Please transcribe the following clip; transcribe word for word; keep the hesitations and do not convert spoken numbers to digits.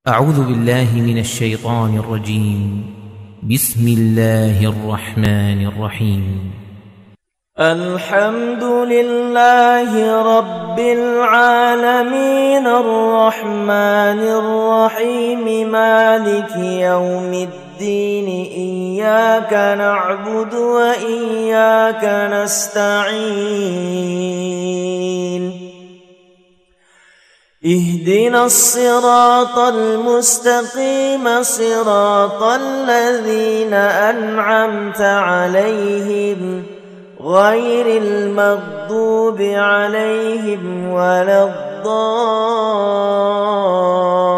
أعوذ بالله من الشيطان الرجيم. بسم الله الرحمن الرحيم. الحمد لله رب العالمين الرحمن الرحيم مالك يوم الدين إياك نعبد وإياك نستعين اهدنا الصراط المستقيم صراط الذين أنعمت عليهم غير المغضوب عليهم ولا الضالين.